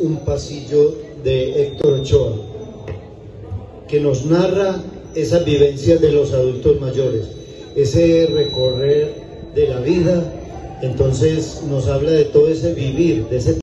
un pasillo de Héctor Ochoa, que nos narra esas vivencias de los adultos mayores, ese recorrer de la vida. Entonces nos habla de todo ese vivir, de ese